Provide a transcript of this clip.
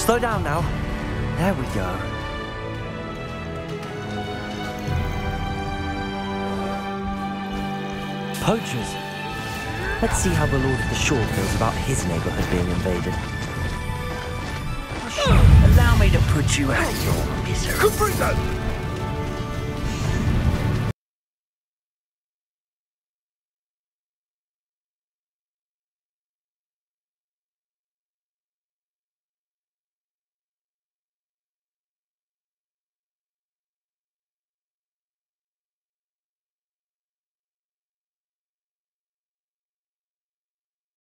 Slow down now. There we go. Poachers. Let's see how the Lord of the Shore feels about his neighborhood being invaded. Allow me to put you out of your misery. Caprito!